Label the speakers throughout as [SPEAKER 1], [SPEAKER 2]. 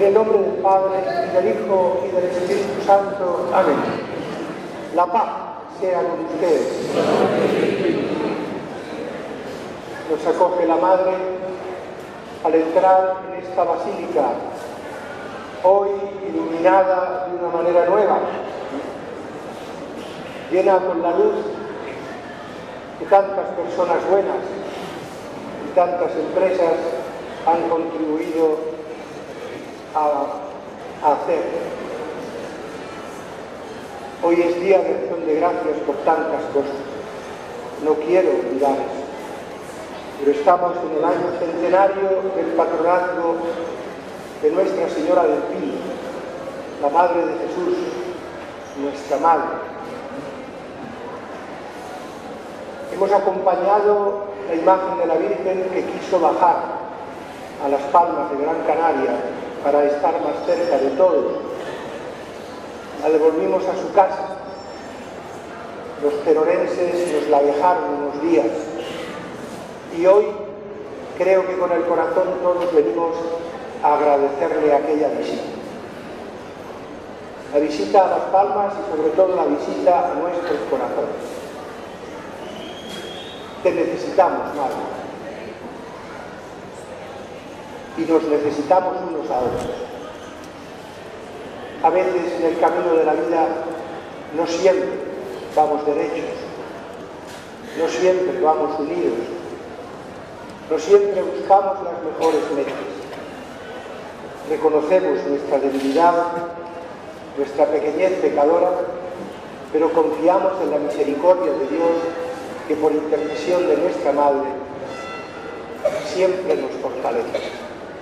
[SPEAKER 1] En el nombre del Padre, y del Hijo, y del Espíritu Santo. Amén. La paz sea con ustedes. Nos acoge la Madre al entrar en esta basílica, hoy iluminada de una manera nueva, llena con la luz que tantas personas buenas y tantas empresas han contribuido a hacer. Hoy es día de acción de gracias por tantas cosas. No quiero olvidar eso. Pero estamos en el año centenario del patronazgo de Nuestra Señora del Pi, la Madre de Jesús, nuestra Madre. Hemos acompañado la imagen de la Virgen que quiso bajar a Las Palmas de Gran Canaria para estar más cerca de todos. La devolvimos a su casa. Los terorenses nos la dejaron unos días. Y hoy creo que con el corazón todos venimos a agradecerle aquella visita. La visita a Las Palmas y sobre todo la visita a nuestros corazones. Te necesitamos, Madre. Y nos necesitamos unos a otros. A veces en el camino de la vida no siempre vamos derechos, no siempre vamos unidos, no siempre buscamos las mejores metas. Reconocemos nuestra debilidad, nuestra pequeñez pecadora, pero confiamos en la misericordia de Dios que por intercesión de nuestra Madre siempre nos fortalece.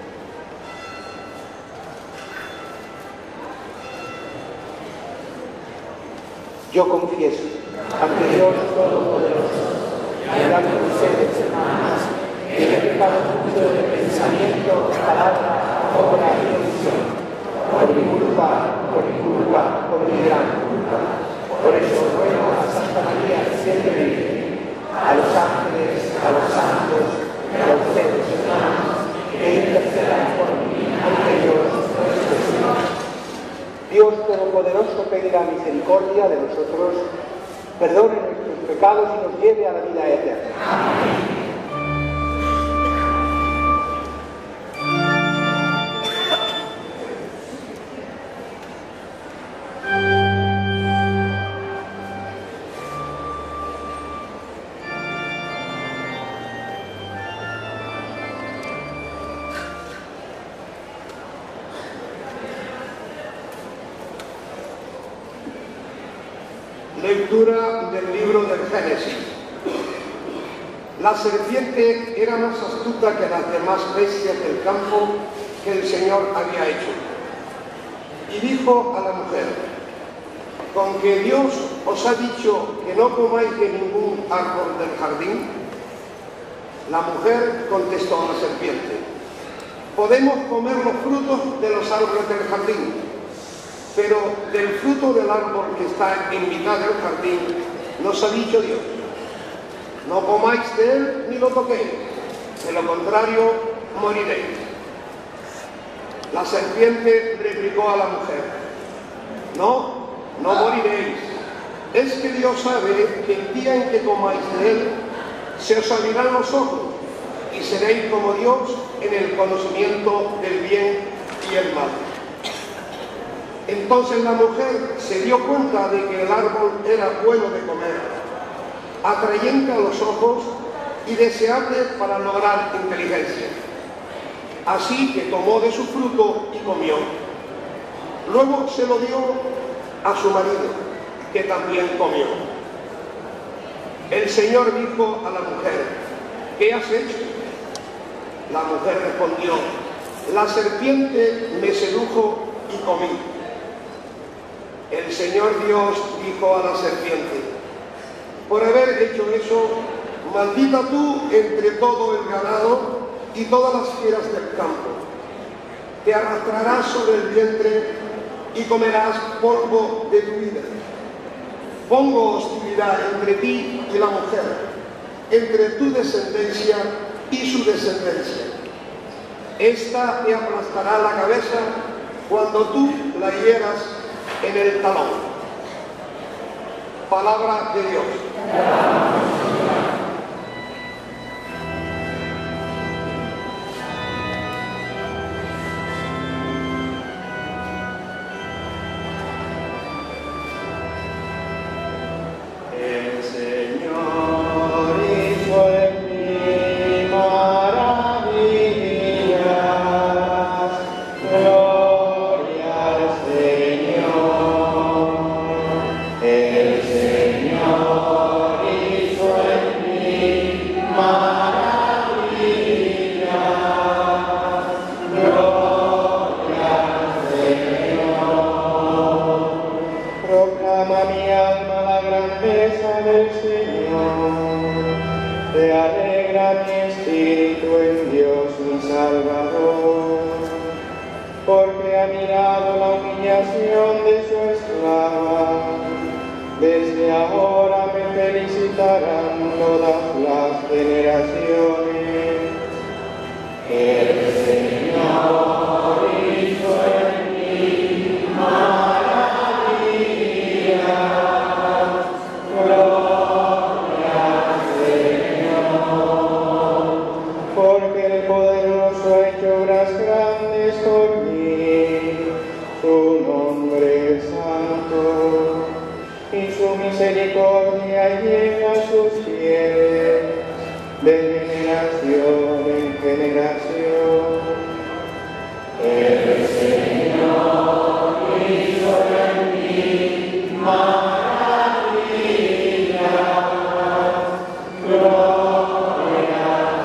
[SPEAKER 1] Yo confieso ante Dios Todopoderoso y ante ustedes, hermanas, que he pecado mucho de pensamiento, palabra, obra y omisión, por mi culpa, por mi gran culpa. Por eso ruego a Santa María, siempre Virgen, a los ángeles, a los santos, y a ustedes, hermanos, que intercedan por mí ante Dios nuestro Señor. Dios Todopoderoso tenga misericordia de nosotros, perdone nuestros pecados y nos lleve a la vida eterna. Amén.
[SPEAKER 2] Lectura del libro del Génesis. La serpiente era más astuta que las demás bestias del campo que el Señor había hecho. Y dijo a la mujer: ¿con que Dios os ha dicho que no comáis de ningún árbol del jardín? La mujer contestó a la serpiente: podemos comer los frutos de los árboles del jardín, pero del fruto del árbol que está en mitad del jardín nos ha dicho Dios: no comáis de él ni lo toquéis, de lo contrario moriréis. La serpiente replicó a la mujer: no moriréis. Es que Dios sabe que el día en que comáis de él se os abrirán los ojos y seréis como Dios en el conocimiento del bien y el mal. Entonces la mujer se dio cuenta de que el árbol era bueno de comer, atrayente a los ojos y deseable para lograr inteligencia. Así que tomó de su fruto y comió. Luego se lo dio a su marido, que también comió. El Señor dijo a la mujer: ¿qué has hecho? La mujer respondió: la serpiente me sedujo y comí. El Señor Dios dijo a la serpiente: por haber hecho eso, maldita tú entre todo el ganado y todas las fieras del campo. Te arrastrarás sobre el vientre y comerás polvo de tu vida. Pongo hostilidad entre ti y la mujer, entre tu descendencia y su descendencia. Esta te aplastará la cabeza cuando tú la hieras en el talón. Palabra de Dios.
[SPEAKER 3] El Señor hizo en mí maravillas, gloria al Señor. El Señor hizo en mí maravillas, gloria al Señor. Proclama mi alma la grandeza del Señor, te alegra mi espíritu en Dios mi Salvador, porque ha mirado la humillación de su esclava. Desde ahora me felicitarán todas las generaciones. El Señor hizo en mí maravillas, gloria al Señor, porque el poderoso ha hecho obras grandes por mí, su nombre es santo, y su misericordia llega a sus fieles, de generación en generación. El Señor hizo en mí maravillas, gloria al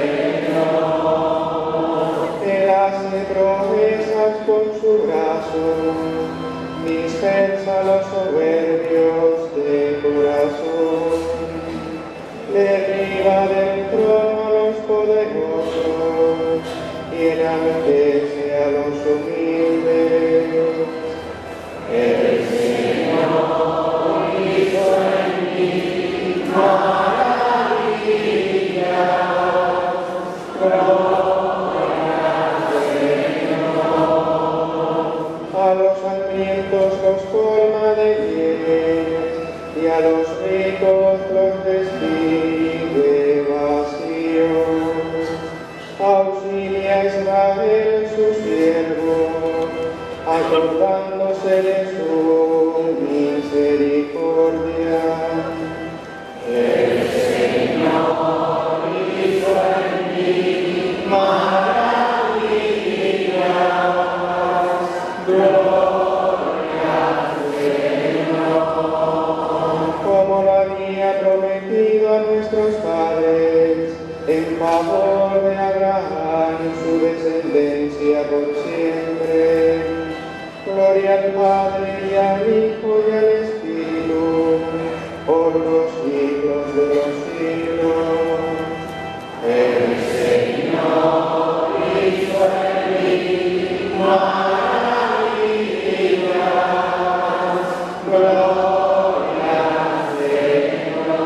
[SPEAKER 3] Señor. Él hace proezas con su brazo, dispersa los soberbios de corazón, derriba del trono a los poderosos y enaltece a los humildes. El Señor hizo en mí maravillas, gloria al Señor. A los hambrientos los colma de bienes, y a los ricos los despide vacíos. Auxilia a Israel su siervo, acordándose de su misericordia. El Señor hizo en mí maravillas, gloria al Señor. Como lo había prometido a nuestros padres, en favor de Abraham y su descendencia por siempre. Gloria al Padre y al Hijo y al Espíritu, por los siglos de los siglos. El Señor hizo en mí maravillas, gloria al Señor.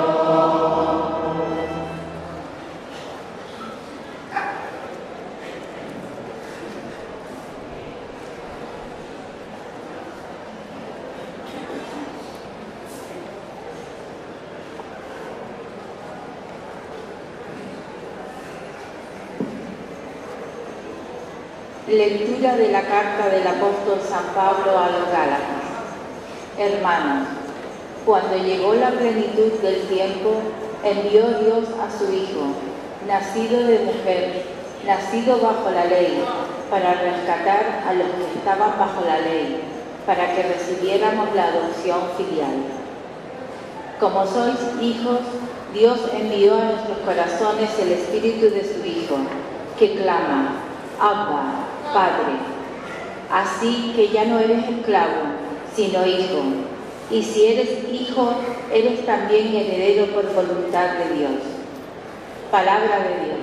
[SPEAKER 4] Lectura de la carta del apóstol San Pablo a los Gálatas. Hermanos, cuando llegó la plenitud del tiempo, envió Dios a su Hijo, nacido de mujer, nacido bajo la ley, para rescatar a los que estaban bajo la ley, para que recibiéramos la adopción filial. Como sois hijos, Dios envió a nuestros corazones el Espíritu de su Hijo, que clama: Abba, Padre. Así que ya no eres esclavo, sino hijo. Y si eres hijo, eres también heredero por voluntad de Dios. Palabra de Dios.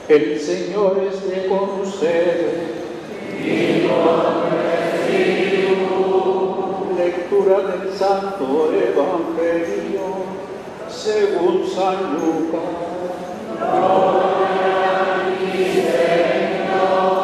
[SPEAKER 5] El Señor esté con ustedes. Y con tu espíritu. Lectura del Santo Evangelio según San Lucas. Gloria a ti, Señor.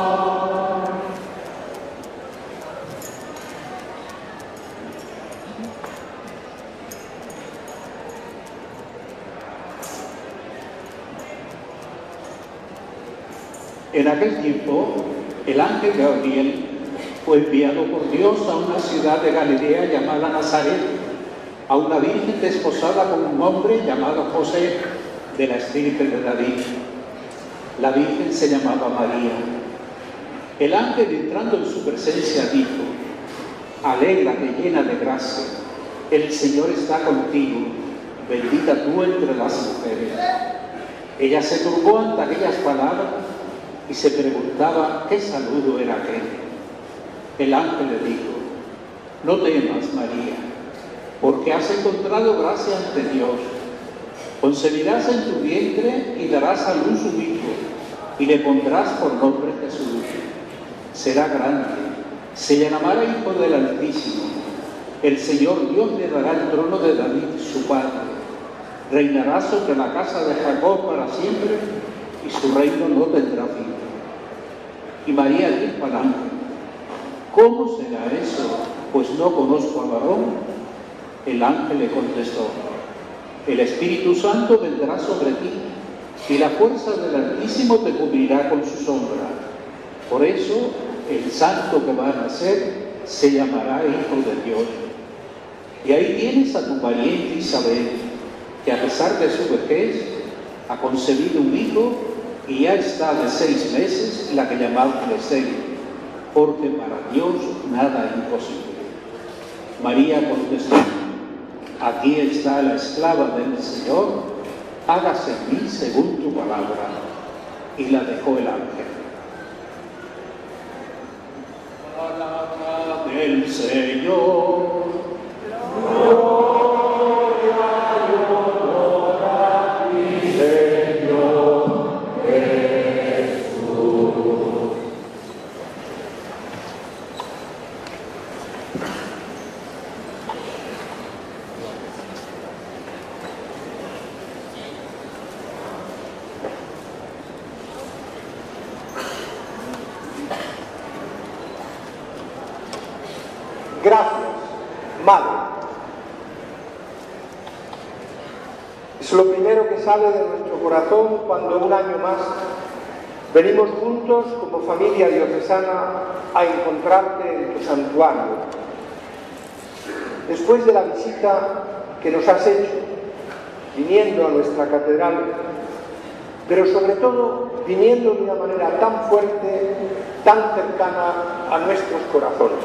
[SPEAKER 5] En aquel tiempo, el ángel Gabriel fue enviado por Dios a una ciudad de Galilea llamada Nazaret, a una virgen desposada con un hombre llamado José, de la estirpe de David. La virgen se llamaba María. El ángel, entrando en su presencia, dijo: Alégrate, llena de gracia, el Señor está contigo, bendita tú entre las mujeres. Ella se turbó ante aquellas palabras y se preguntaba qué saludo era aquel. El ángel le dijo: No temas, María, porque has encontrado gracia ante Dios. Concebirás en tu vientre y darás a luz un hijo, y le pondrás por nombre Jesús. Será grande, se llamará Hijo del Altísimo. El Señor Dios le dará el trono de David, su padre. Reinará sobre la casa de Jacob para siempre, y su reino no tendrá fin. Y María dijo al ángel: ¿Cómo será eso? Pues no conozco a varón. El ángel le contestó: El Espíritu Santo vendrá sobre ti, y la fuerza del Altísimo te cubrirá con su sombra. Por eso, el santo que va a nacer se llamará Hijo de Dios. Y ahí tienes a tu pariente Isabel, que a pesar de su vejez, ha concebido un hijo y ya está de 6 meses, la que llamamos Estéril, porque para Dios nada es imposible. María contestó: Aquí está la esclava del Señor, hágase en mí según tu palabra. Y la dejó el ángel. Palabra del Señor.
[SPEAKER 2] Gracias, Madre. Es lo primero que sale de nuestro corazón cuando un año más venimos juntos como familia diocesana a encontrarte en tu santuario. Después de la visita que nos has hecho, viniendo a nuestra catedral, pero sobre todo viniendo de una manera tan fuerte, tan cercana a nuestros corazones.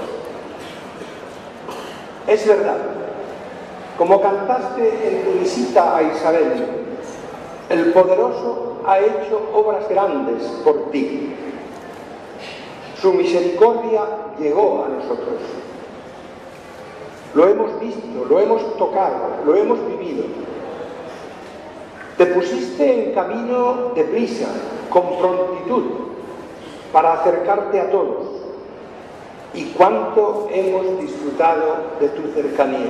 [SPEAKER 2] Es verdad, como cantaste en tu visita a Isabel, el Poderoso ha hecho obras grandes por ti. Su misericordia llegó a nosotros. Lo hemos visto, lo hemos tocado, lo hemos vivido. Te pusiste en camino deprisa, con prontitud, para acercarte a todos. Y cuánto hemos disfrutado de tu cercanía.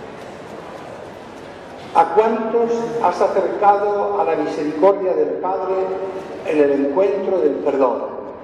[SPEAKER 2] ¿A cuántos has acercado a la misericordia del Padre en el encuentro del perdón?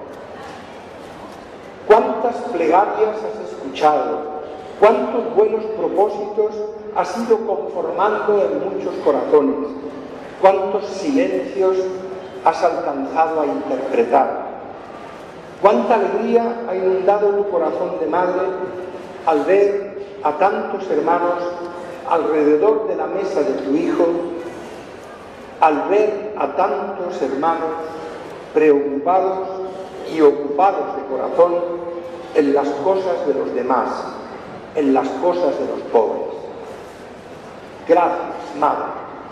[SPEAKER 2] ¿Cuántas plegarias has escuchado? ¿Cuántos buenos propósitos has ido conformando en muchos corazones? ¿Cuántos silencios has alcanzado a interpretar? ¿Cuánta alegría ha inundado tu corazón de madre al ver a tantos hermanos alrededor de la mesa de tu Hijo, al ver a tantos hermanos preocupados y ocupados de corazón en las cosas de los demás, en las cosas de los pobres? Gracias, Madre.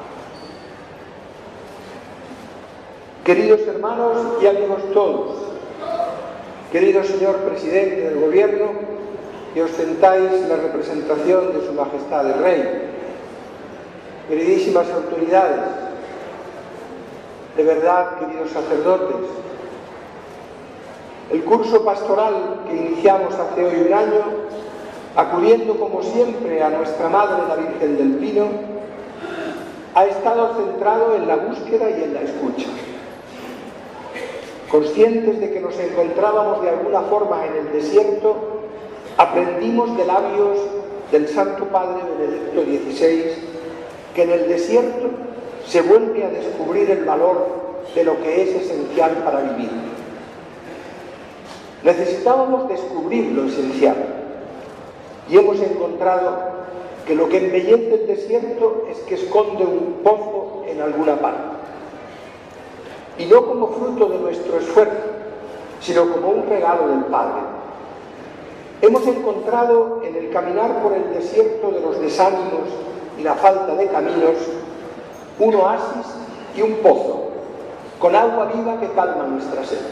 [SPEAKER 2] Queridos hermanos y amigos todos, querido señor presidente del Gobierno, que ostentáis la representación de Su Majestad el Rey, queridísimas autoridades,
[SPEAKER 1] De verdad, queridos sacerdotes, el curso pastoral que iniciamos hace hoy un año, acudiendo como siempre a nuestra Madre la Virgen del Pino, ha estado centrado en la búsqueda y en la escucha. Conscientes de que nos encontrábamos de alguna forma en el desierto, aprendimos de labios del Santo Padre Benedicto XVI que en el desierto se vuelve a descubrir el valor de lo que es esencial para vivir. Necesitábamos descubrir lo esencial y hemos encontrado que lo que embellece el desierto es que esconde un pozo en alguna parte. Y no como fruto de nuestro esfuerzo, sino como un regalo del Padre. Hemos encontrado en el caminar por el desierto de los desánimos y la falta de caminos un oasis y un pozo, con agua viva que calma nuestra sed.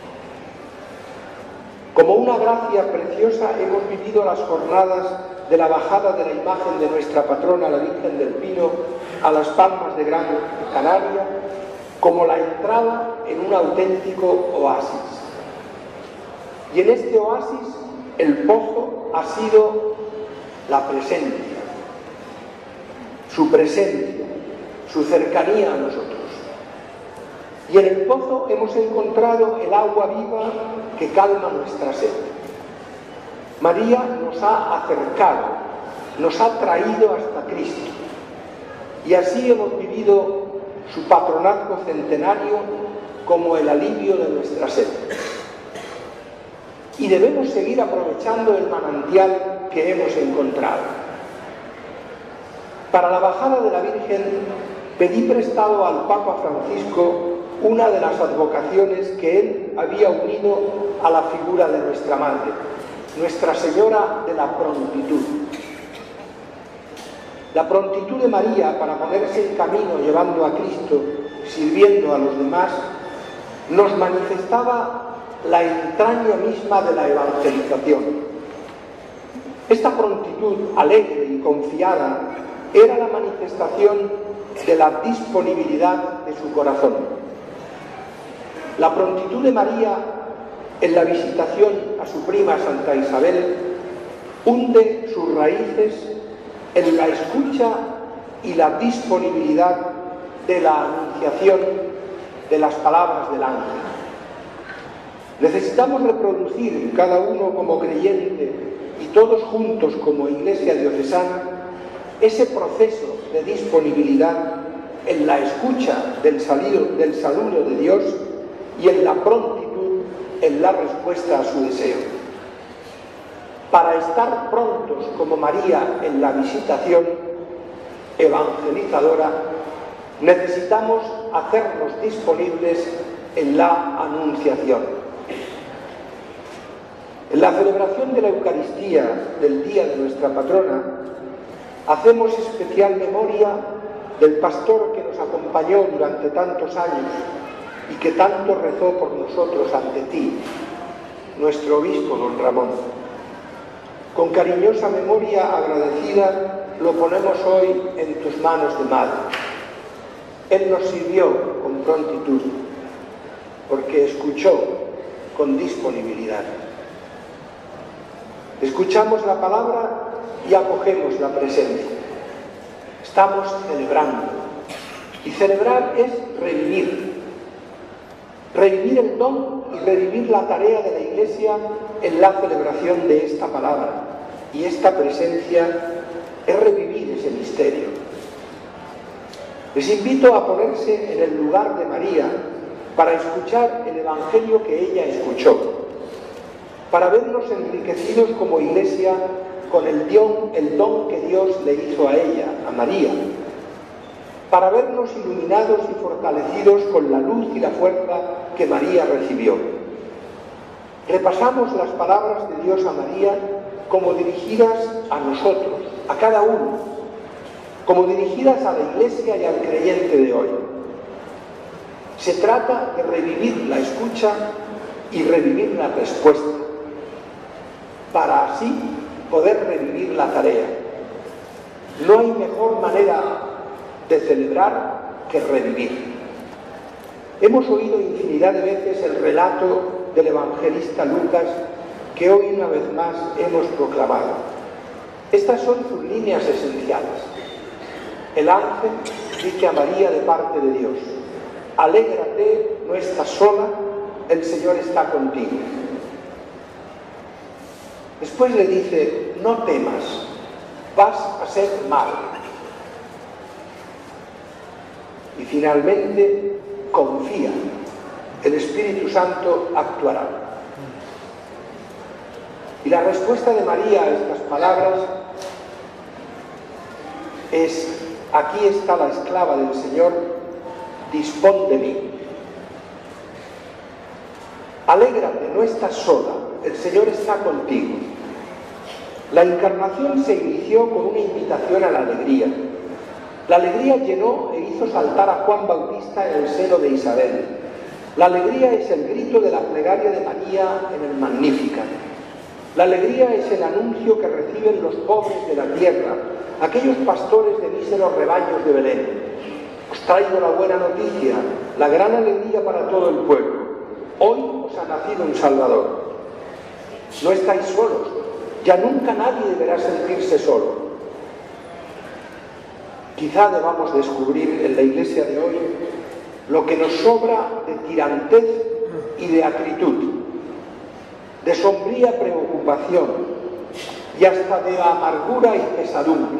[SPEAKER 1] Como una gracia preciosa hemos vivido las jornadas de la bajada de la imagen de nuestra patrona, la Virgen del Pino, a las Palmas de Gran Canaria, como la entrada en un auténtico oasis. Y en este oasis el pozo ha sido la presencia, su presencia, su cercanía a nosotros. Y en el pozo hemos encontrado el agua viva que calma nuestra sed. María nos ha acercado, nos ha traído hasta Cristo. Y así hemos vivido su patronazgo centenario como el alivio de nuestra sed. Y debemos seguir aprovechando el manantial que hemos encontrado. Para la bajada de la Virgen pedí prestado al Papa Francisco una de las advocaciones que él había unido a la figura de nuestra Madre, Nuestra Señora de la Prontitud. La prontitud de María para ponerse en camino llevando a Cristo, sirviendo a los demás, nos manifestaba la entraña misma de la evangelización. Esta prontitud alegre y confiada era la manifestación de la disponibilidad de su corazón. La prontitud de María en la visitación a su prima Santa Isabel hunde sus raíces en la escucha y la disponibilidad de la anunciación de las palabras del ángel. Necesitamos reproducir, cada uno como creyente y todos juntos como Iglesia diocesana, ese proceso de disponibilidad en la escucha del saludo de Dios y en la prontitud en la respuesta a su deseo. Para estar prontos como María en la visitación evangelizadora, necesitamos hacernos disponibles en la anunciación. En la celebración de la Eucaristía del día de nuestra patrona, hacemos especial memoria del pastor que nos acompañó durante tantos años y que tanto rezó por nosotros ante ti, nuestro obispo don Ramón. Con cariñosa memoria agradecida lo ponemos hoy en tus manos de madre. Él nos sirvió con prontitud, porque escuchó con disponibilidad. Escuchamos la palabra y acogemos la presencia. Estamos celebrando. Y celebrar es revivir. Revivir el don y revivir la tarea de la Iglesia en la celebración de esta palabra. Y esta presencia es revivir ese misterio. Les invito a ponerse en el lugar de María para escuchar el Evangelio que ella escuchó, para vernos enriquecidos como Iglesia con el don que Dios le hizo a ella, a María, para vernos iluminados y fortalecidos con la luz y la fuerza que María recibió. Repasamos las palabras de Dios a María como dirigidas a nosotros, a cada uno, como dirigidas a la Iglesia y al creyente de hoy. Se trata de revivir la escucha y revivir la respuesta, para así poder revivir la tarea. No hay mejor manera de celebrar que revivir. Hemos oído infinidad de veces el relato del evangelista Lucas que hoy una vez más hemos proclamado. Estas son sus líneas esenciales. El ángel dice a María de parte de Dios: alégrate, no estás sola, el Señor está contigo. Después le dice: no temas, vas a ser madre. Y finalmente, confía, el Espíritu Santo actuará. Y la respuesta de María a estas palabras es: aquí está la esclava del Señor, dispón de mí. Alégrate, no estás sola, el Señor está contigo. La encarnación se inició con una invitación a la alegría. La alegría llenó e hizo saltar a Juan Bautista en el seno de Isabel. La alegría es el grito de la plegaria de María en el Magnificat. La alegría es el anuncio que reciben los pobres de la tierra, aquellos pastores de míseros rebaños de Belén. Os traigo la buena noticia, la gran alegría para todo el pueblo. Hoy os ha nacido un Salvador. No estáis solos, ya nunca nadie deberá sentirse solo. Quizá debamos descubrir en la Iglesia de hoy lo que nos sobra de tirantez y de acritud, de sombría preocupación y hasta de amargura y pesadumbre.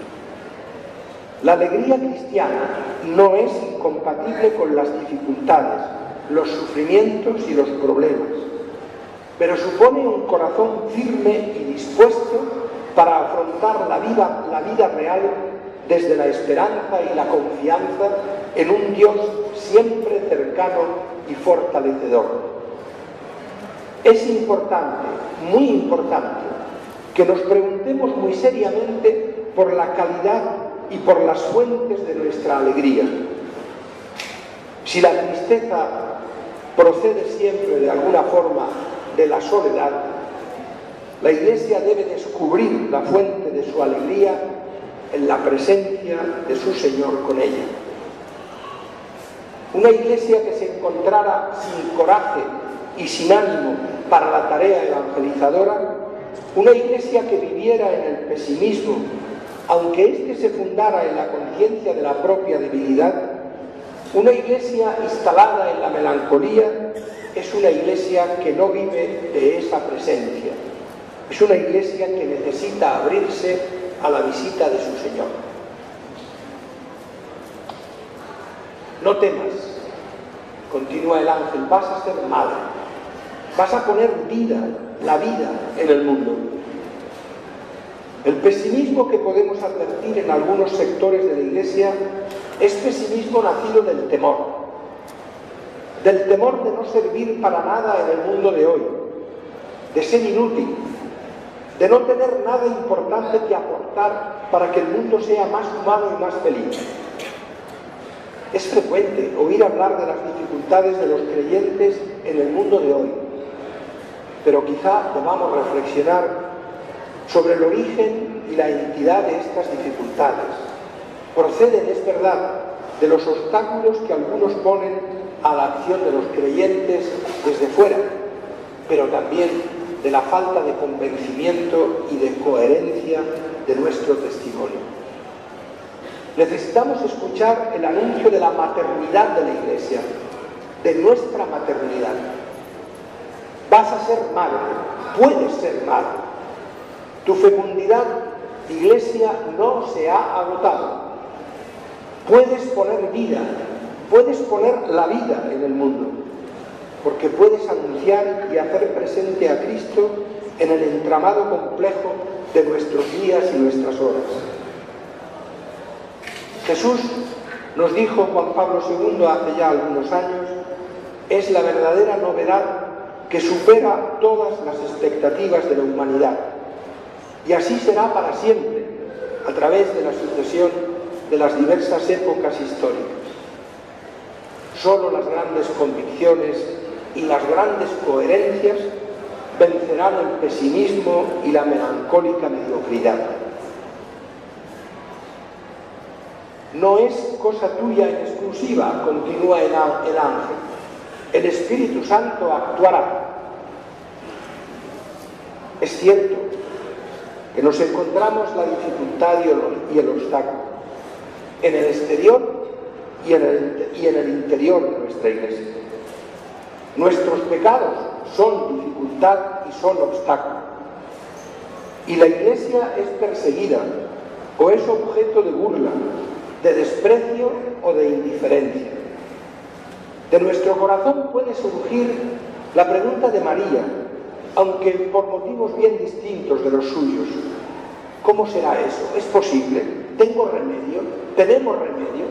[SPEAKER 1] La alegría cristiana no es incompatible con las dificultades, los sufrimientos y los problemas, pero supone un corazón firme y dispuesto para afrontar la vida real desde la esperanza y la confianza en un Dios siempre cercano y fortalecedor. Es importante, muy importante, que nos preguntemos muy seriamente por la calidad y por las fuentes de nuestra alegría. Si la tristeza procede siempre de alguna forma de la soledad, la Iglesia debe descubrir la fuente de su alegría en la presencia de su Señor con ella. Una Iglesia que se encontrara sin coraje y sin ánimo para la tarea evangelizadora, una Iglesia que viviera en el pesimismo, aunque éste se fundara en la conciencia de la propia debilidad, una Iglesia instalada en la melancolía, es una Iglesia que no vive de esa presencia. Es una Iglesia que necesita abrirse a la visita de su Señor. No temas, continúa el ángel, vas a ser madre, vas a poner la vida en el mundo. El pesimismo que podemos advertir en algunos sectores de la Iglesia es pesimismo nacido del temor de no servir para nada en el mundo de hoy, de ser inútil, de no tener nada importante que aportar para que el mundo sea más humano y más feliz. Es frecuente oír hablar de las dificultades de los creyentes en el mundo de hoy, pero quizá debamos reflexionar sobre el origen y la entidad de estas dificultades. Proceden, es verdad, de los obstáculos que algunos ponen a la acción de los creyentes desde fuera, pero también de la falta de convencimiento y de coherencia de nuestro testimonio. Necesitamos escuchar el anuncio de la maternidad de la Iglesia, de nuestra maternidad. Vas a ser madre, puedes ser madre. Tu fecundidad, Iglesia, no se ha agotado. Puedes poner vida, puedes poner la vida en el mundo, porque puedes anunciar y hacer presente a Cristo en el entramado complejo de nuestros días y nuestras horas. Jesús, nos dijo Juan Pablo II hace ya algunos años, es la verdadera novedad que supera todas las expectativas de la humanidad. Y así será para siempre, a través de la sucesión de las diversas épocas históricas. Solo las grandes convicciones y las grandes coherencias vencerán el pesimismo y la melancólica mediocridad. No es cosa tuya en exclusiva, continúa el ángel. El Espíritu Santo actuará. Es cierto que nos encontramos la dificultad y el obstáculo en el exterior y en el interior de nuestra Iglesia. Nuestros pecados son dificultad y son obstáculo. Y la Iglesia es perseguida o es objeto de burla, de desprecio o de indiferencia. De nuestro corazón puede surgir la pregunta de María, aunque por motivos bien distintos de los suyos. ¿Cómo será eso? ¿Es posible? ¿Tengo remedio? ¿Tenemos remedio?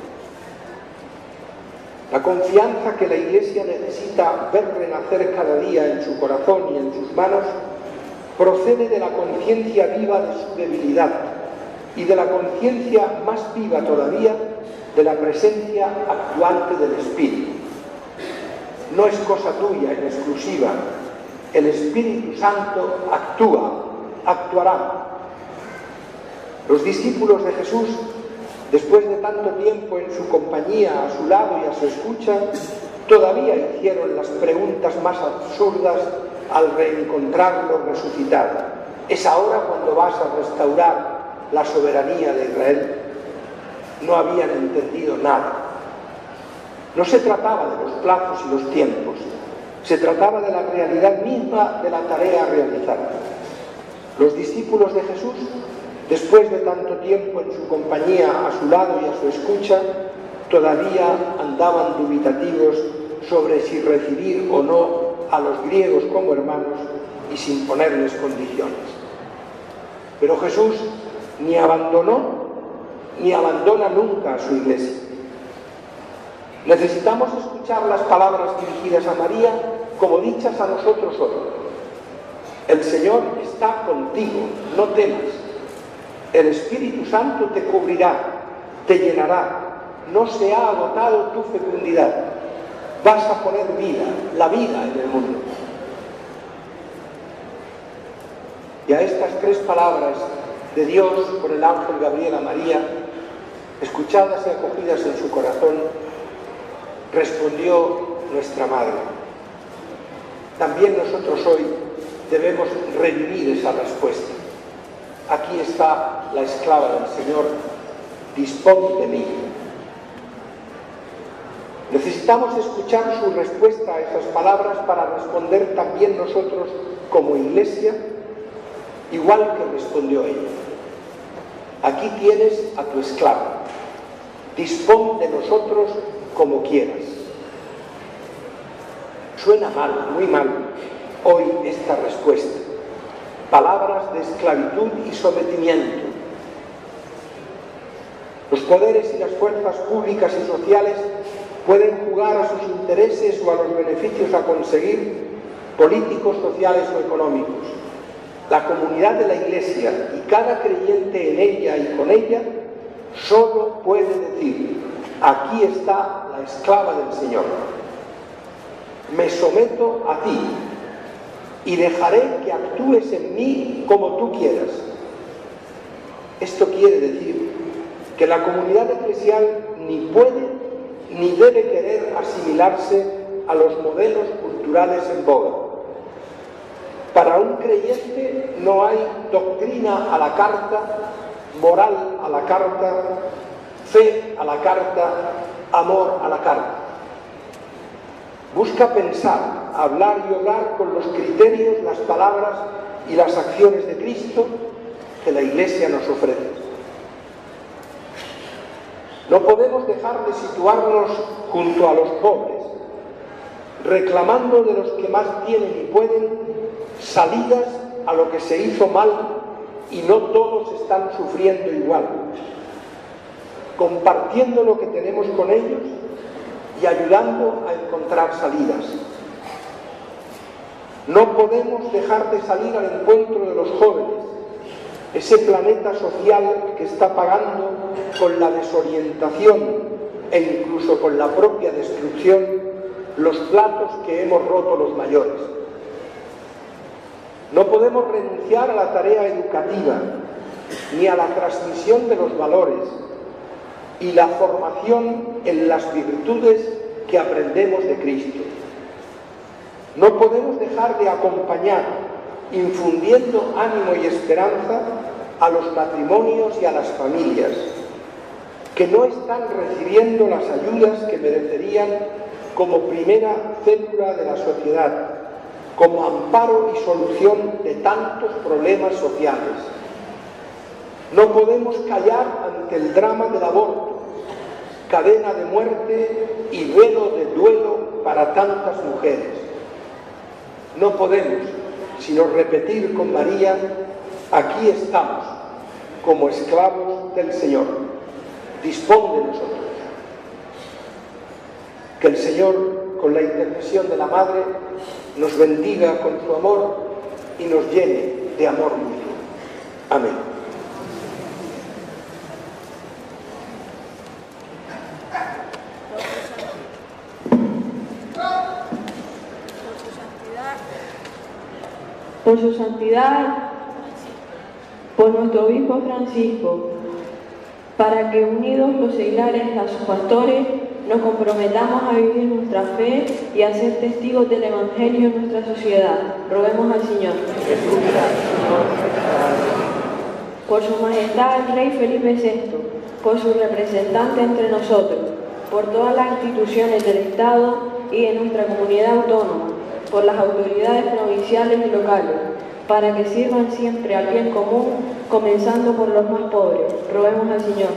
[SPEAKER 1] La confianza que la Iglesia necesita ver renacer cada día en su corazón y en sus manos procede de la conciencia viva de su debilidad y de la conciencia más viva todavía de la presencia actuante del Espíritu. No es cosa tuya en exclusiva. El Espíritu Santo actuará. Los discípulos de Jesús, después de tanto tiempo en su compañía, a su lado y a su escucha, todavía hicieron las preguntas más absurdas al reencontrarlo resucitado. ¿Es ahora cuando vas a restaurar la soberanía de Israel? No habían entendido nada. No se trataba de los plazos y los tiempos, se trataba de la realidad misma de la tarea a realizar. Los discípulos de Jesús, después de tanto tiempo en su compañía, a su lado y a su escucha, todavía andaban dubitativos sobre si recibir o no a los griegos como hermanos y sin ponerles condiciones. Pero Jesús ni abandonó ni abandona nunca a su Iglesia. Necesitamos escuchar las palabras dirigidas a María como dichas a nosotros hoy. El Señor está contigo, no temas. El Espíritu Santo te cubrirá, te llenará. No se ha agotado tu fecundidad. Vas a poner vida, la vida en el mundo. Y a estas tres palabras de Dios por el ángel Gabriel a María, escuchadas y acogidas en su corazón, respondió nuestra Madre. También nosotros hoy debemos revivir esa respuesta. Aquí está la esclava del Señor, dispón de mí. Necesitamos escuchar su respuesta a esas palabras para responder también nosotros como Iglesia, igual que respondió ella. Aquí tienes a tu esclava. Dispón de nosotros como quieras. Suena mal, muy mal, hoy esta respuesta. Palabras de esclavitud y sometimiento. Los poderes y las fuerzas públicas y sociales pueden jugar a sus intereses o a los beneficios a conseguir políticos, sociales o económicos. La comunidad de la Iglesia y cada creyente en ella y con ella solo puede decir: aquí está la esclava del Señor. Me someto a ti y dejaré que actúes en mí como tú quieras. Esto quiere decir que la comunidad eclesial ni puede ni debe querer asimilarse a los modelos culturales en boga. Para un creyente no hay doctrina a la carta, moral a la carta, fe a la carta, amor a la carta. Busca pensar, hablar y obrar con los criterios, las palabras y las acciones de Cristo que la Iglesia nos ofrece. No podemos dejar de situarnos junto a los pobres, reclamando de los que más tienen y pueden salidas a lo que se hizo mal y no todos están sufriendo igual, compartiendo lo que tenemos con ellos y ayudando a encontrar salidas. No podemos dejar de salir al encuentro de los jóvenes, ese planeta social que está pagando con la desorientación e incluso con la propia destrucción los platos que hemos roto los mayores. No podemos renunciar a la tarea educativa ni a la transmisión de los valores, y la formación en las virtudes que aprendemos de Cristo. No podemos dejar de acompañar, infundiendo ánimo y esperanza a los matrimonios y a las familias, que no están recibiendo las ayudas que merecerían como primera célula de la sociedad, como amparo y solución de tantos problemas sociales. No podemos callar ante el drama del aborto, cadena de muerte y velo de duelo para tantas mujeres. No podemos sino repetir con María: aquí estamos, como esclavos del Señor, dispón de nosotros. Que el Señor, con la intercesión de la Madre, nos bendiga con su amor y nos llene de amor mutuo. Amén.
[SPEAKER 6] Por su santidad, por nuestro obispo Francisco, para que unidos los seglares a sus pastores nos comprometamos a vivir nuestra fe y a ser testigos del Evangelio en nuestra sociedad. Roguemos al Señor. Por su majestad el Rey Felipe VI, por su representante entre nosotros, por todas las instituciones del Estado y de nuestra comunidad autónoma, por las autoridades provinciales y locales, para que sirvan siempre al bien común, comenzando por los más pobres. Roguemos al Señor.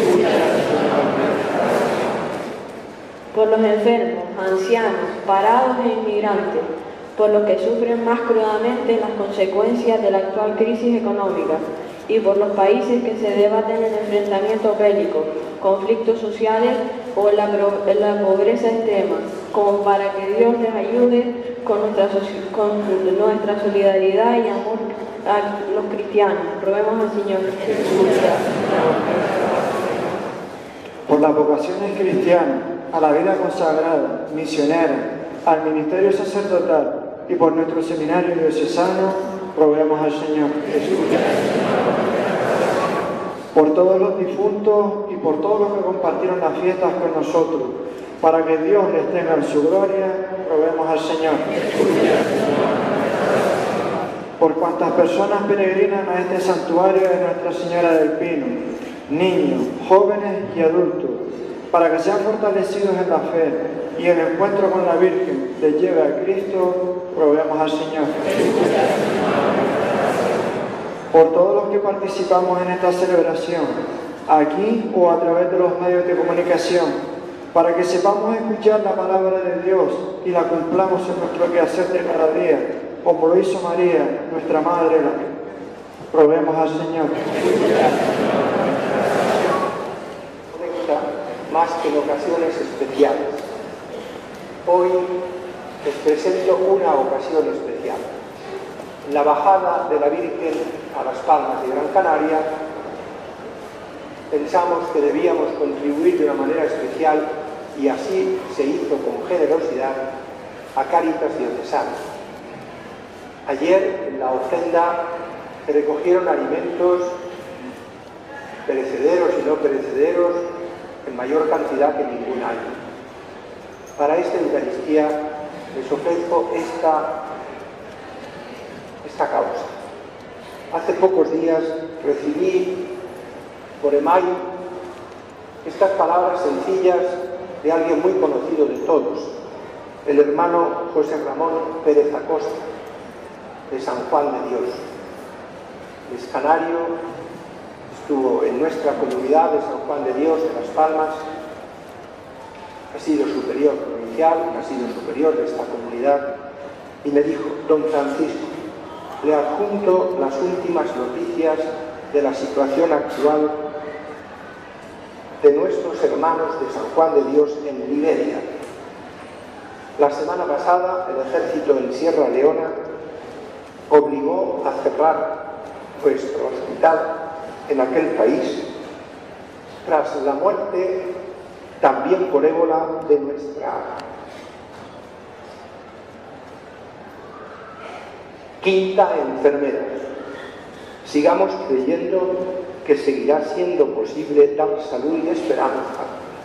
[SPEAKER 6] Por los enfermos, ancianos, parados e inmigrantes, por los que sufren más crudamente las consecuencias de la actual crisis económica, y por los países que se debaten en enfrentamientos bélicos, conflictos sociales o en la pobreza extrema, como para que Dios les ayude con nuestra solidaridad y amor a los cristianos. Roguemos al Señor.
[SPEAKER 3] Por las vocaciones cristianas, a la vida consagrada, misionera, al ministerio sacerdotal y por nuestro seminario diocesano, roguemos al Señor. Por todos los difuntos y por todos los que compartieron las fiestas con nosotros, para que Dios les tenga en su gloria, roguemos al Señor. Por cuantas personas peregrinan a este santuario de Nuestra Señora del Pino, niños, jóvenes y adultos, para que sean fortalecidos en la fe y el encuentro con la Virgen les lleve a Cristo, roguemos al Señor. Por todos los que participamos en esta celebración, aquí o a través de los medios de comunicación, para que sepamos escuchar la palabra de Dios y la cumplamos en nuestro quehacer de cada día, como lo hizo María, nuestra Madre. Roguemos al Señor.
[SPEAKER 1] Más que en ocasiones especiales. Hoy les presento una ocasión especial. La bajada de la Virgen a Las Palmas de Gran Canaria, pensamos que debíamos contribuir de una manera especial y así se hizo con generosidad a Cáritas Diocesana. Ayer en la ofrenda se recogieron alimentos perecederos y no perecederos en mayor cantidad que ningún año. Para esta Eucaristía les ofrezco esta causa. Hace pocos días recibí por email estas palabras sencillas de alguien muy conocido de todos, el hermano José Ramón Pérez Acosta, de San Juan de Dios. Es canario, estuvo en nuestra comunidad de San Juan de Dios, de Las Palmas, ha sido superior provincial, ha sido superior de esta comunidad, y me dijo: don Francisco, le adjunto las últimas noticias de la situación actual de nuestros hermanos de San Juan de Dios en Liberia. La semana pasada el ejército en Sierra Leona obligó a cerrar nuestro hospital en aquel país tras la muerte también por ébola de nuestra quinta enfermera. Sigamos creyendo
[SPEAKER 2] que seguirá siendo posible dar salud y esperanza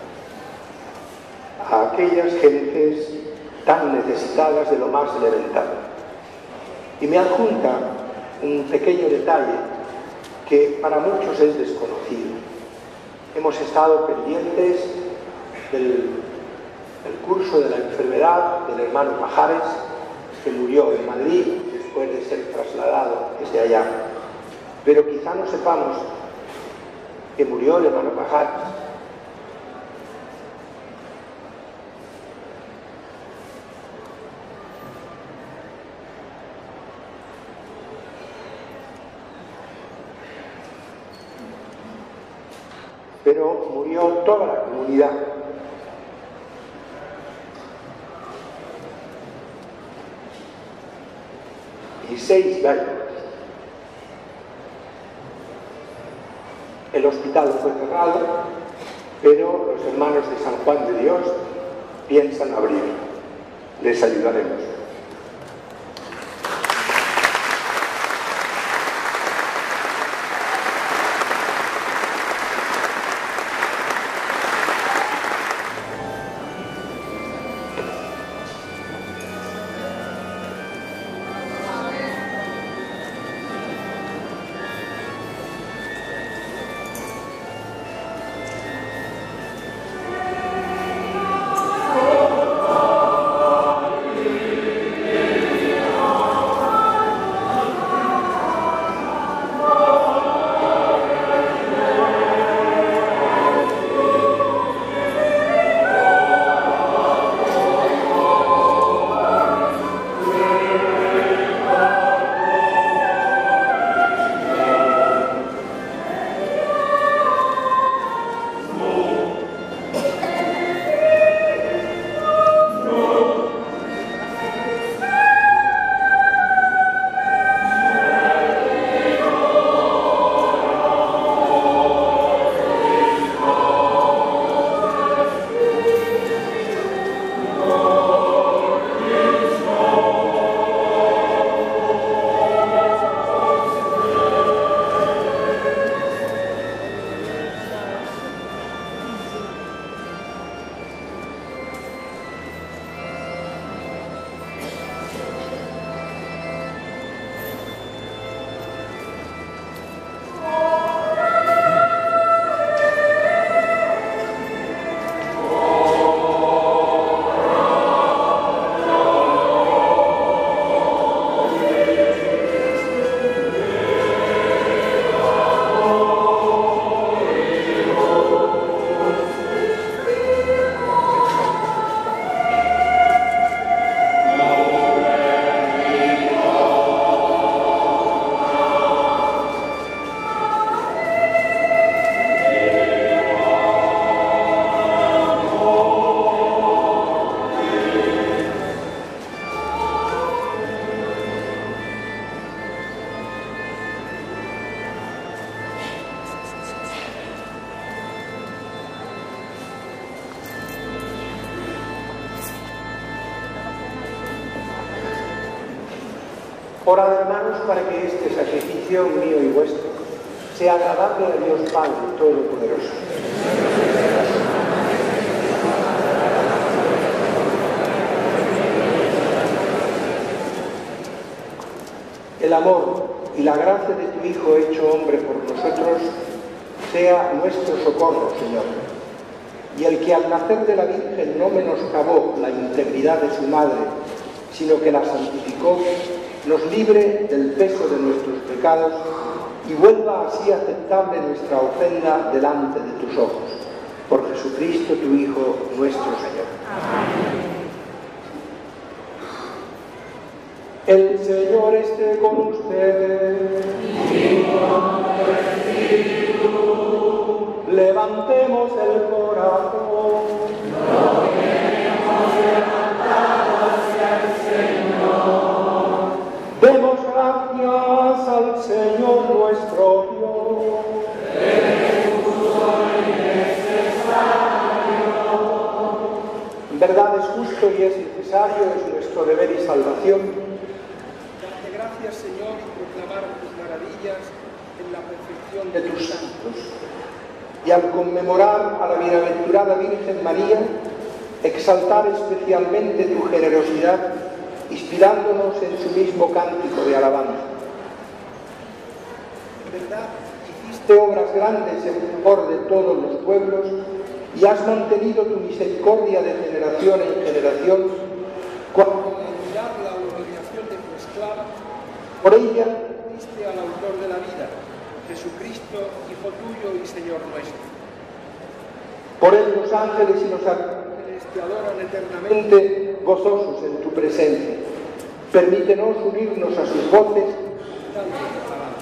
[SPEAKER 2] a aquellas gentes tan necesitadas de lo más elemental. Y me adjunta un pequeño detalle que para muchos es desconocido. Hemos estado pendientes del curso de la enfermedad del hermano Pajares, que murió en Madrid después de ser trasladado desde allá. Pero quizá no sepamos que murió el hermano Pajares. Pero murió toda la comunidad. Y 6 gallos. El hospital fue cerrado, pero los hermanos de San Juan de Dios piensan abrir. Les ayudaremos. Orad, hermanos, para que este sacrificio mío y vuestro sea agradable a Dios Padre Todopoderoso. El amor y la gracia de tu Hijo hecho hombre por nosotros sea nuestro socorro, Señor. Y el que al nacer de la Virgen no menoscabó la integridad de su madre, sino que la santificó, nos libre del peso de nuestros pecados y vuelva así aceptable nuestra ofrenda delante de tus ojos. Por Jesucristo, tu Hijo, nuestro Señor. Amén. El Señor esté con ustedes. Y con tu espíritu. Levantemos el corazón. Lo tenemos levantado hacia el Señor. Demos gracias al Señor nuestro Dios. Es justo y necesario. En verdad es justo y es necesario, es nuestro deber y salvación. Darte gracias, Señor, y proclamar tus maravillas, en la perfección de tus santos. Y al conmemorar a la bienaventurada Virgen María, exaltar especialmente tu generosidad, inspirándonos en su mismo cántico de alabanza. En verdad, hiciste obras grandes en favor de todos los pueblos y has mantenido tu misericordia de generación en generación, cuando al mirar la humillación de tu esclava, por ella diste al autor de la vida, Jesucristo, Hijo tuyo y Señor nuestro. Por él los ángeles y los arcángeles te adoran eternamente gozosos en tu presencia. Permítenos unirnos a sus voces dando alabanza.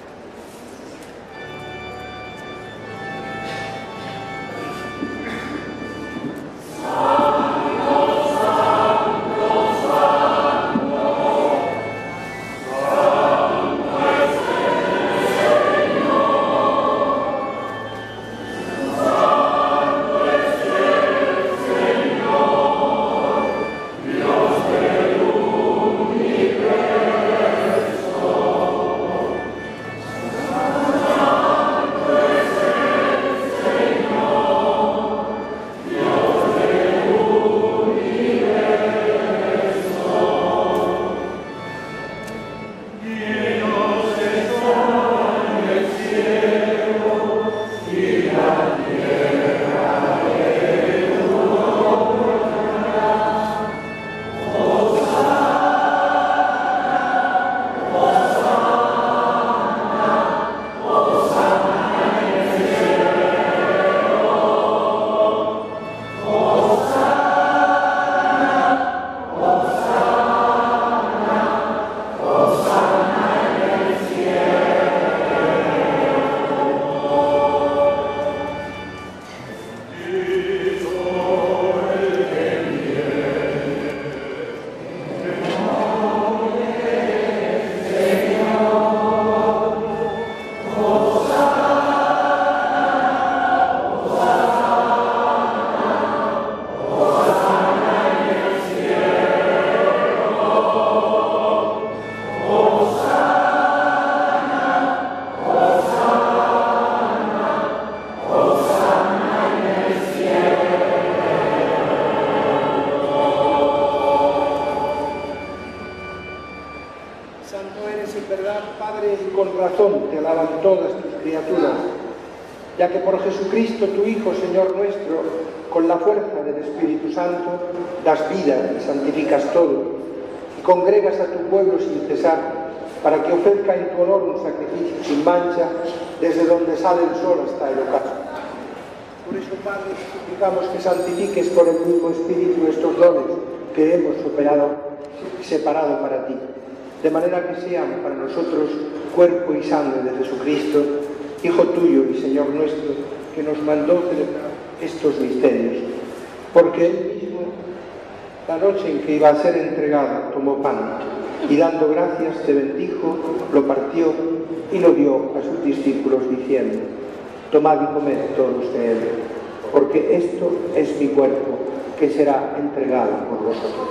[SPEAKER 2] Te alaban todas tus criaturas, ya que por Jesucristo, tu Hijo, Señor nuestro, con la fuerza del Espíritu Santo, das vida y santificas todo, y congregas a tu pueblo sin cesar, para que ofrezca en tu honor un sacrificio sin mancha, desde donde sale el sol hasta el ocaso. Por eso, Padre, te suplicamos que santifiques por el mismo Espíritu estos dones que hemos separado para ti, de manera que sean para nosotros cuerpo y sangre de Jesucristo, Hijo tuyo y Señor nuestro, que nos mandó celebrar estos misterios. Porque él mismo, la noche en que iba a ser entregado, tomó pan y dando gracias te bendijo, lo partió y lo dio a sus discípulos diciendo: tomad y comed todos de él, porque esto es mi cuerpo, que será entregado por vosotros.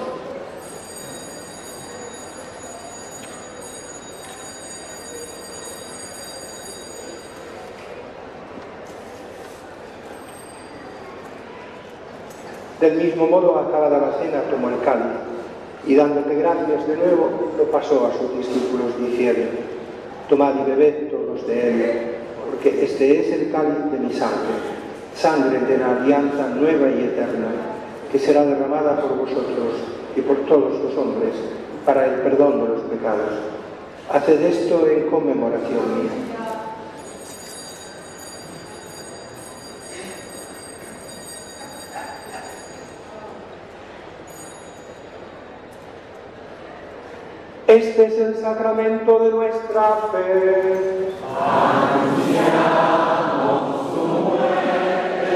[SPEAKER 2] Del mismo modo, acabada la cena, tomó el cáliz y dándote gracias de nuevo, lo pasó a sus discípulos diciendo: tomad y bebed todos de él, porque este es el cáliz de mi sangre, sangre de la alianza nueva y eterna, que será derramada por vosotros y por todos los hombres para el perdón de los pecados. Haced esto en conmemoración mía. Este es el sacramento de nuestra fe. Anunciamos tu muerte,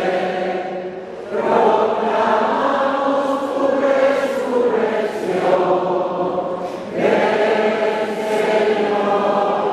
[SPEAKER 2] proclamamos tu resurrección. Ven, Señor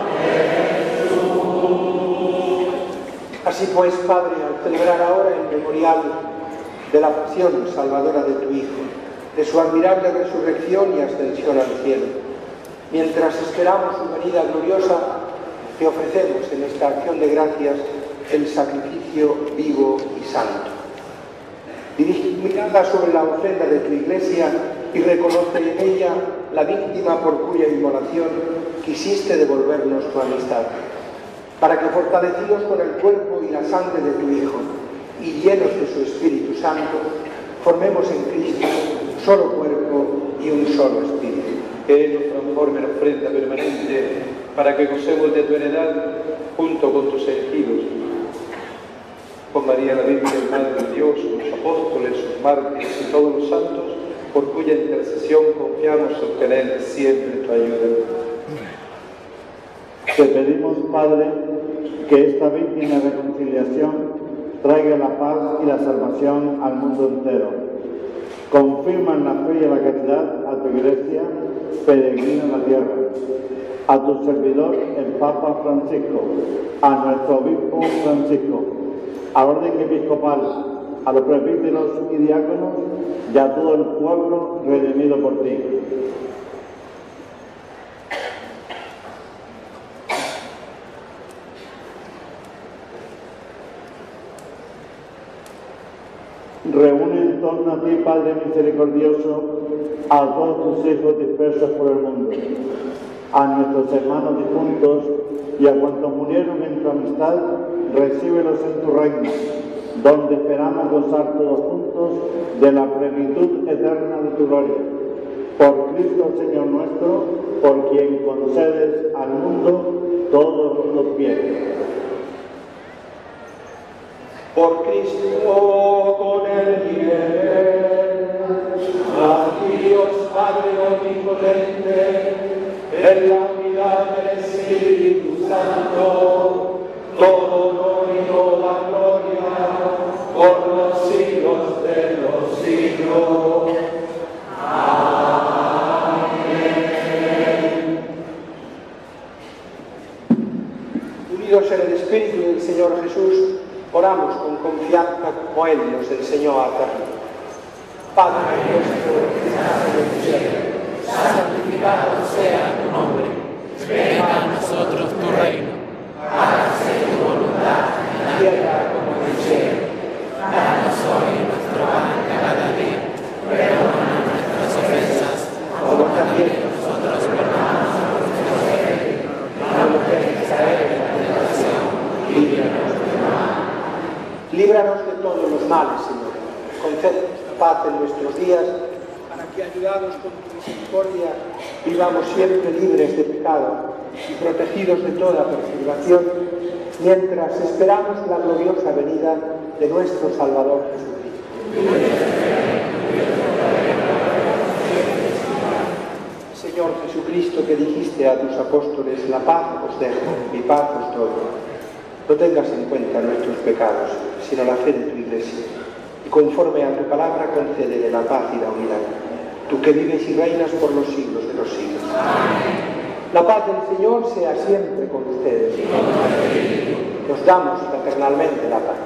[SPEAKER 2] Jesús. Así pues, Padre, al celebrar ahora el memorial de la pasión salvadora de tu Hijo, de su admirable resurrección y ascensión al cielo, mientras esperamos su venida gloriosa, te ofrecemos en esta acción de gracias el sacrificio vivo y santo. Dirige tu mirada sobre la ofrenda de tu Iglesia y reconoce en ella la víctima por cuya inmolación quisiste devolvernos tu amistad, para que fortalecidos con el cuerpo y la sangre de tu Hijo y llenos de su Espíritu Santo, formemos en Cristo un solo cuerpo y un solo espíritu.
[SPEAKER 7] Que Él nos transforme en ofrenda permanente para que gocemos de tu heredad junto con tus elegidos. Con María la Virgen, Madre de Dios, los apóstoles, sus mártires y todos los santos, por cuya intercesión confiamos obtener siempre tu ayuda.
[SPEAKER 8] Te pedimos, Padre, que esta víctima de reconciliación traiga la paz y la salvación al mundo entero. Confirma en la fe y la caridad a tu Iglesia, peregrina en la tierra, a tu servidor, el Papa Francisco, a nuestro obispo Francisco, al orden episcopal, a los presbíteros y diáconos y a todo el pueblo redimido por ti. Reúne en torno a ti, Padre misericordioso, a todos tus hijos dispersos por el mundo, a nuestros hermanos difuntos y a cuantos murieron en tu amistad, recíbelos en tu reino, donde esperamos gozar todos juntos de la plenitud eterna de tu gloria. Por Cristo, Señor nuestro, por quien concedes al mundo todos los bienes.
[SPEAKER 2] Por Cristo, con el bien, a Dios Padre omnipotente, en la unidad del Espíritu Santo, todo honor y toda gloria, por los siglos de los siglos. Amén. Unidos en el Espíritu del Señor Jesús, oramos con confianza como Él nos enseñó a hacerlo. Padre nuestro que estás en el cielo, santificado sea tu nombre. Venga a nosotros tu reino. Hágase tu voluntad en la tierra como en el cielo. Danos hoy nuestro pan cada día. Perdona nuestras ofensas, como también nosotros perdonamos a nuestros defectos. No nos dejes caer en la tentación, líbranos del mal. Líbranos de todos los males, Señor. Concédenos la paz en nuestros días, para que, ayudados con tu misericordia, vivamos siempre libres de pecado y protegidos de toda perturbación, mientras esperamos la gloriosa venida de nuestro Salvador Jesucristo. Señor Jesucristo, que dijiste a tus apóstoles, la paz os dejo, mi paz os doy. No tengas en cuenta nuestros pecados, sino la fe de tu Iglesia, y conforme a tu palabra concédele la paz y la unidad, tú que vives y reinas por los siglos de los siglos. Amén. La paz del Señor sea siempre con ustedes. Nos damos fraternalmente la paz.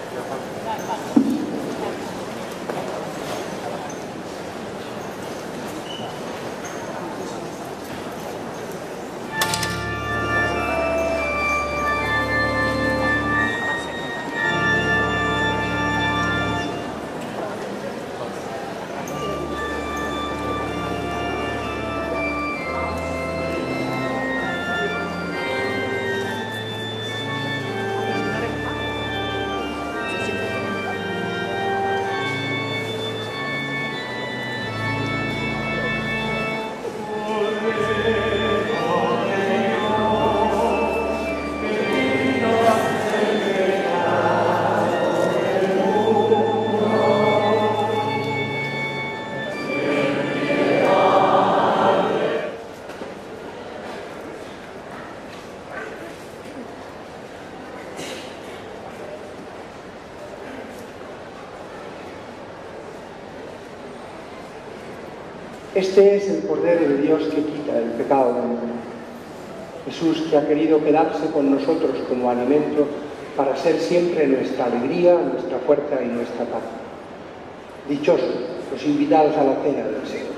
[SPEAKER 2] Este es el Cordero de Dios que quita el pecado del mundo. Jesús, que ha querido quedarse con nosotros como alimento para ser siempre nuestra alegría, nuestra fuerza y nuestra paz. Dichosos los invitados a la cena del Señor.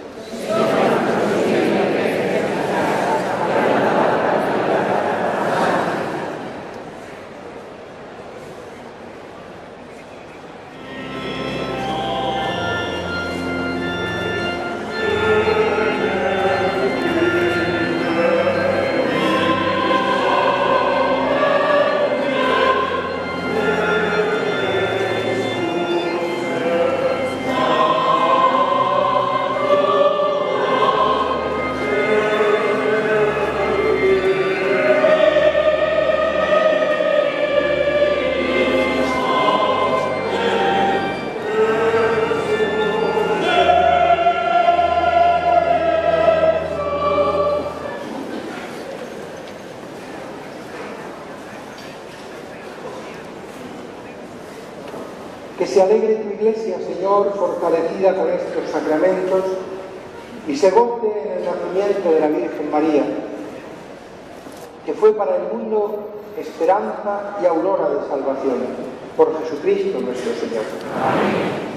[SPEAKER 2] Que se alegre tu Iglesia, Señor, fortalecida con estos sacramentos, y se goce en el nacimiento de la Virgen María, que fue para el mundo esperanza y aurora de salvación. Por Jesucristo nuestro Señor. Amén.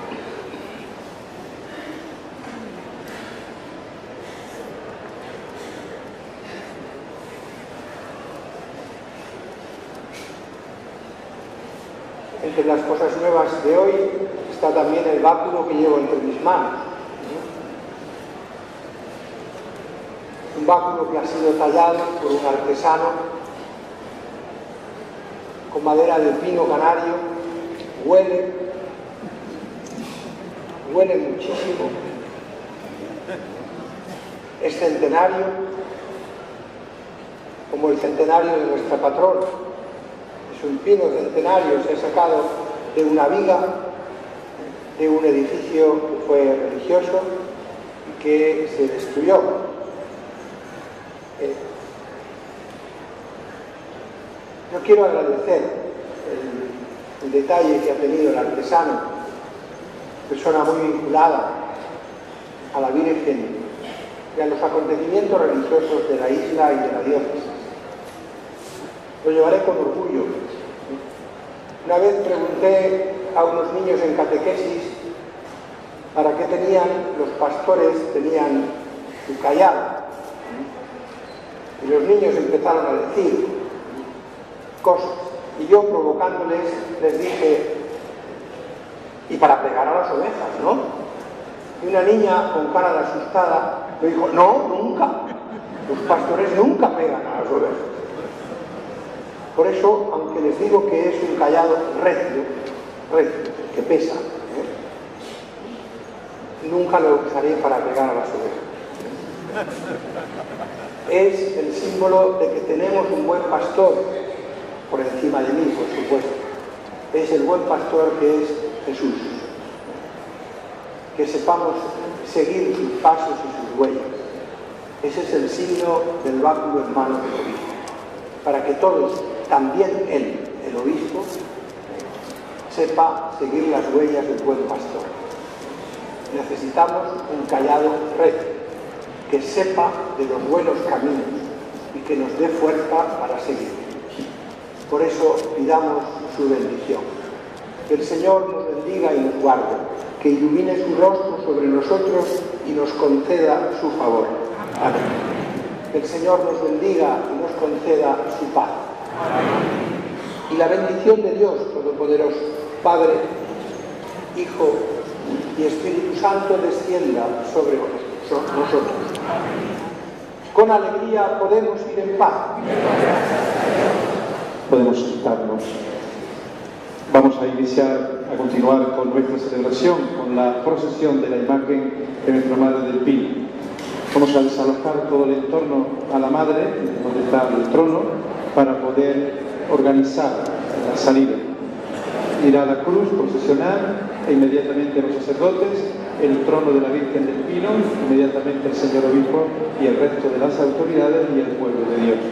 [SPEAKER 2] Entre las cosas nuevas de hoy está también el báculo que llevo entre mis manos. Un báculo que ha sido tallado por un artesano con madera de pino canario, huele muchísimo, es centenario, como el centenario de nuestra patrona. Es un pino centenario, se ha sacado de una viga de un edificio que fue religioso y que se destruyó. Yo quiero agradecer el detalle que ha tenido el artesano, persona muy vinculada a la Virgen y a los acontecimientos religiosos de la isla y de la diócesis. Lo llevaré con orgullo. Una vez pregunté a unos niños en catequesis para qué los pastores tenían su callado. Y los niños empezaron a decir cosas. Y yo, provocándoles, les dije, y para pegar a las ovejas, ¿no? Y una niña con cara de asustada me dijo, no, nunca. Los pastores nunca pegan a las ovejas. Por eso, aunque les digo que es un callado recio, que pesa, nunca lo usaré para pegar a las ovejas. Es el símbolo de que tenemos un buen pastor por encima de mí, por supuesto. Es el buen pastor que es Jesús. Que sepamos seguir sus pasos y sus huellas. Ese es el signo del báculo en manos del obispo. Para que todos, también él, el obispo, sepa seguir las huellas del buen pastor. Necesitamos un callado recio, que sepa de los buenos caminos y que nos dé fuerza para seguir. Por eso pidamos su bendición. Que el Señor nos bendiga y nos guarde, que ilumine su rostro sobre nosotros y nos conceda su favor. Amén. Que el Señor nos bendiga y nos conceda su paz. Amén. Y la bendición de Dios Todopoderoso, Padre, Hijo y Espíritu Santo descienda sobre nosotros. Con alegría podemos ir en paz.
[SPEAKER 7] Podemos sentarnos. Vamos a iniciar, a continuar con nuestra celebración, con la procesión de la imagen de Nuestra Madre del Pino. Vamos a desalojar todo el entorno a la Madre, donde está el trono, para poder organizar la salida. Irá la cruz procesional e inmediatamente los sacerdotes, el trono de la Virgen del Pino, inmediatamente el señor obispo y el resto de las autoridades y el pueblo de Dios.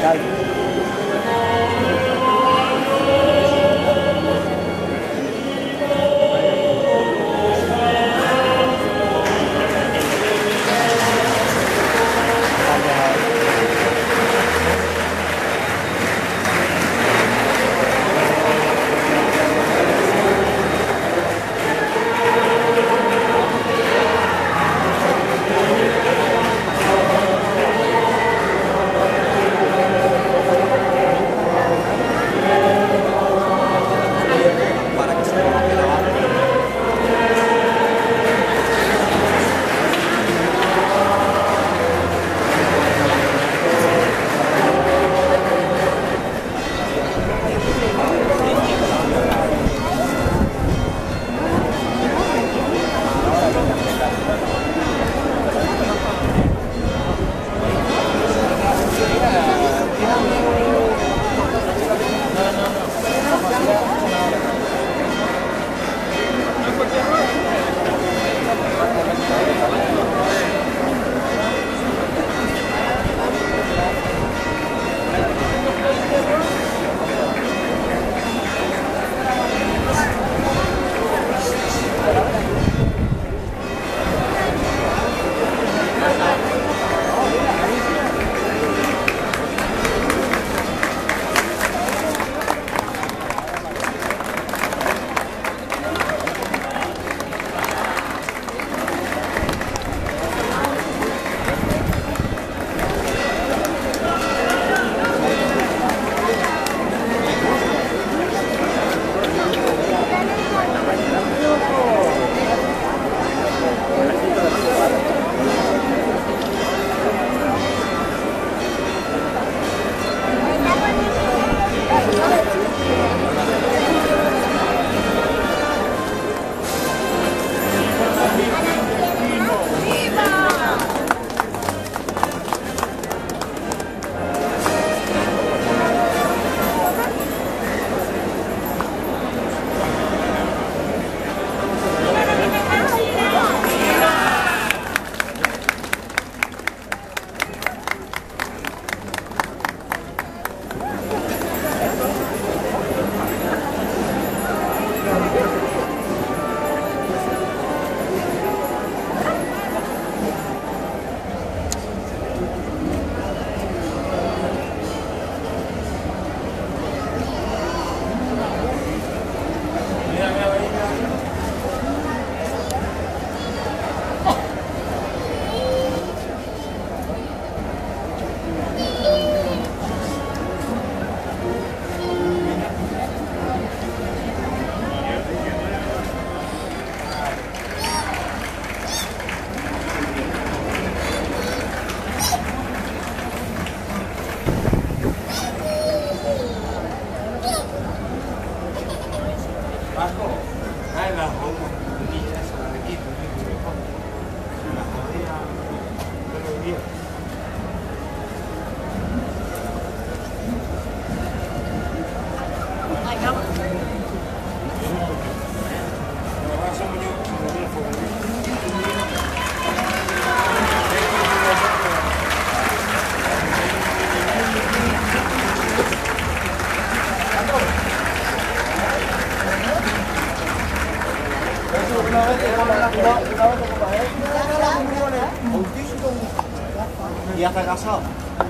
[SPEAKER 9] ¿Y ya está casado?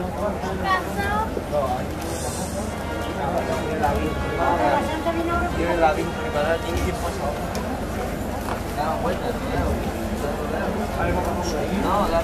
[SPEAKER 9] Tiene la vida preparada, tiene que ir pasado. No, la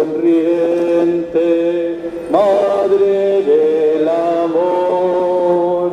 [SPEAKER 10] sonriente, Madre del amor.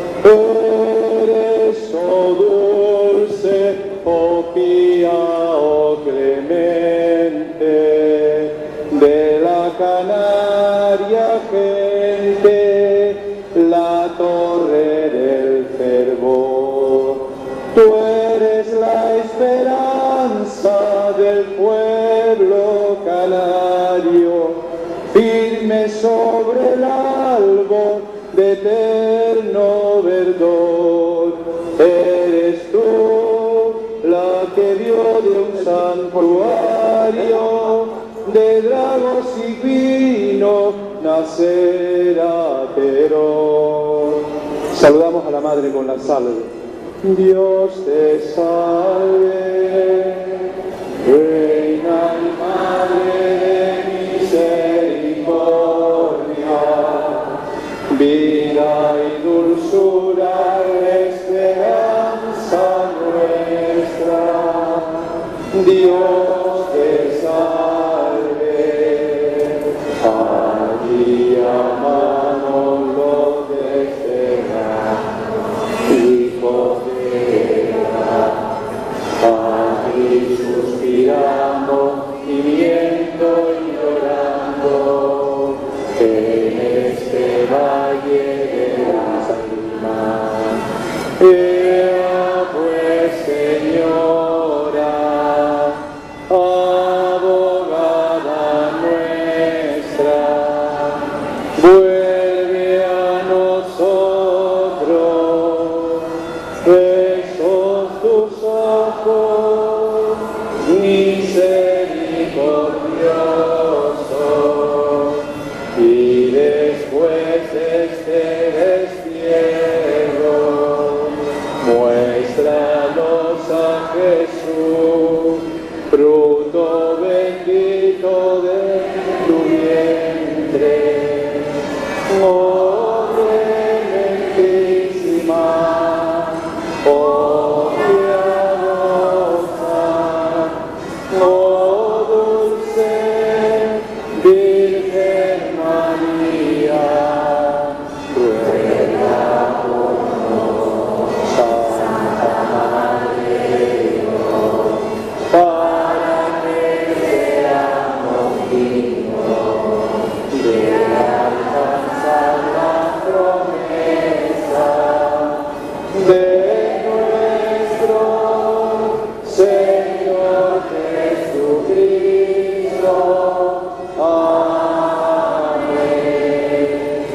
[SPEAKER 10] Eres, oh dulce, oh pía, oh clemente, de la Canaria gente, la torre del fervor. Tú eres la esperanza del pueblo canario, firme sobre el árbol de eterno verdor. Eres tú la que vio de un santuario de dragos y vino nacer a Terón. Saludamos a la Madre con la salve. Dios te salve, Reina y Madre de misericordia, vida y dulzura, esperanza nuestra. Dios te salve, allí amamos los desterrados, hijos de Eva, allí suspiramos, gimiendo y llorando, en este valle de lágrimas. Ea pues, Señora, abogada nuestra, vuelve a nosotros esos tus ojos misericordiosos, y después de este destierro, muéstranos a Jesús, fruto bendito de tu vientre. Oh clementísima, oh piadosa, oh dulce Virgen María, ruega por nosotros, Santa Madre de Dios, para que seamos dignos de alcanzar la promesa de nuestro Señor Jesucristo. Amén.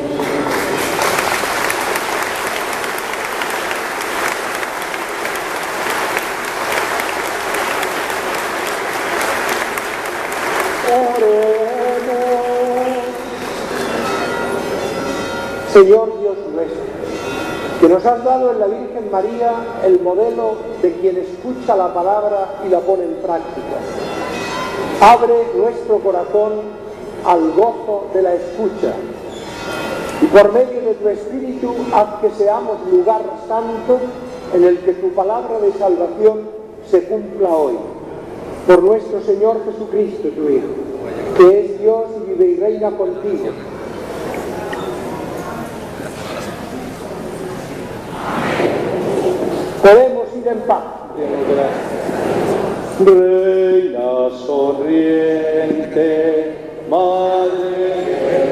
[SPEAKER 2] Señor Dios nuestro, que nos has dado en la Virgen María el modelo de quien escucha la palabra y la pone en práctica. Abre nuestro corazón al gozo de la escucha y por medio de tu Espíritu haz que seamos lugar santo en el que tu palabra de salvación se cumpla hoy. Por nuestro Señor Jesucristo, tu Hijo, que es Dios y vive y reina contigo. Podemos ir en paz.
[SPEAKER 10] Reina sonriente, Madre